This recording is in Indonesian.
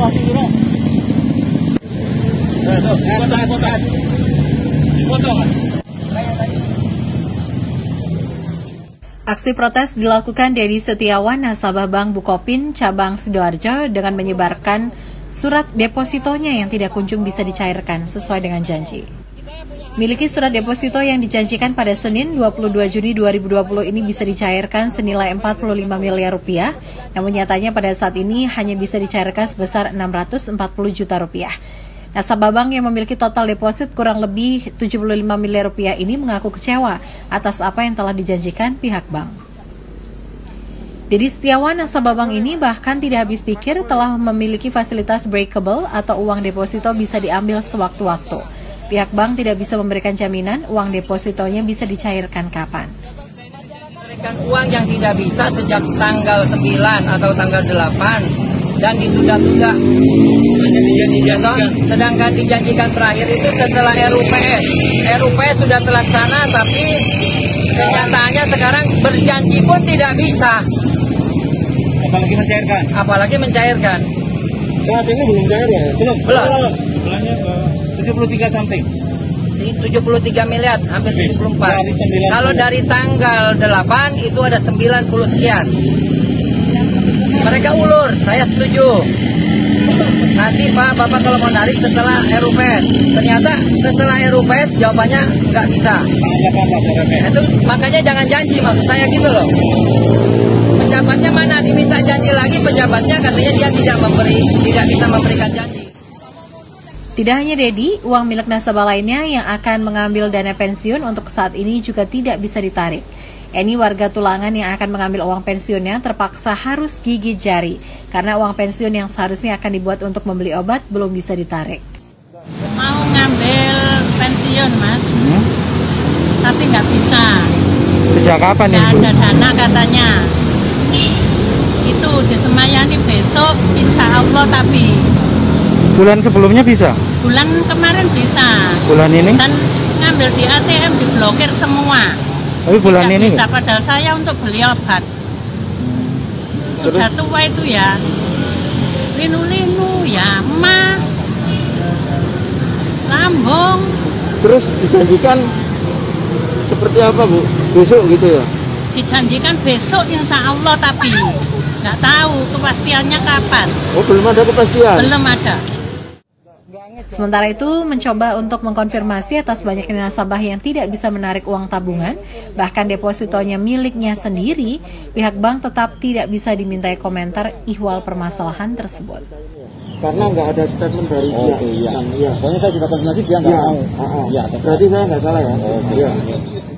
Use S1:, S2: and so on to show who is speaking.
S1: Aksi protes dilakukan Dedi Setiawan, nasabah Bank Bukopin cabang Sidoarjo dengan menyebarkan surat depositonya yang tidak kunjung bisa dicairkan sesuai dengan janji. Miliki surat deposito yang dijanjikan pada Senin 22 Juni 2020 ini bisa dicairkan senilai 45 miliar rupiah, namun nyatanya pada saat ini hanya bisa dicairkan sebesar 640 juta rupiah. Nasabah bank yang memiliki total deposit kurang lebih 75 miliar rupiah ini mengaku kecewa atas apa yang telah dijanjikan pihak bank. Dedi Setiawan, nasabah bank ini bahkan tidak habis pikir telah memiliki fasilitas breakable atau uang deposito bisa diambil sewaktu-waktu. Pihak bank tidak bisa memberikan jaminan uang depositonya bisa dicairkan kapan.
S2: Memberikan uang yang tidak bisa sejak tanggal 9 atau tanggal 8 dan ditunda-tunda. Sedangkan dijanjikan terakhir itu setelah RUPS. RUPS sudah terlaksana tapi kenyataannya sekarang berjanji pun tidak bisa. Apalagi mencairkan.
S3: Saat ini belum cair ya?
S2: Belum.
S3: Bulannya ke 73 something.
S2: 73 miliar, hampir 74. Kalau dari tanggal 8 itu ada 90 sekian. Mereka ulur, saya setuju. Nanti Pak, Bapak kalau mau narik setelah RUPS. Ternyata setelah RUPS jawabannya nggak bisa. Itu makanya jangan janji, maksud saya gitu loh. Pejabatnya mana? Diminta janji lagi, pejabatnya katanya dia tidak bisa memberikan janji.
S1: Tidak hanya Dedi, uang milik nasabah lainnya yang akan mengambil dana pensiun untuk saat ini juga tidak bisa ditarik. Eni, warga Tulangan yang akan mengambil uang pensiunnya terpaksa harus gigit jari karena uang pensiun yang seharusnya akan dibuat untuk membeli obat belum bisa ditarik.
S4: Mau ngambil pensiun, Mas, tapi nggak bisa.
S3: Sejak kapan
S4: nggak ada dana katanya. Itu disemayani besok, insya Allah tapi.
S3: Bulan sebelumnya bisa?
S4: Bulan kemarin bisa.
S3: Bulan ini?
S4: Dan ngambil di ATM diblokir semua.
S3: Tapi bulan ini
S4: bisa, padahal saya untuk beli obat. Sudah tua itu ya. Linu-linu ya, emas, lambung.
S3: Terus dijanjikan seperti apa, Bu? Besok gitu ya?
S4: Dijanjikan besok insya Allah tapi nggak tahu kepastiannya kapan.
S3: Oh, belum ada kepastian?
S4: Belum ada.
S1: Sementara itu, mencoba untuk mengkonfirmasi atas banyaknya nasabah yang tidak bisa menarik uang tabungan, bahkan depositonya miliknya sendiri, pihak bank tetap tidak bisa dimintai komentar ihwal permasalahan tersebut.
S3: Karena nggak ada statement dari pihak.
S5: Iya. Pokoknya saya juga konfirmasi dia nggak mau.
S3: Berarti saya nggak salah ya?
S5: Iya.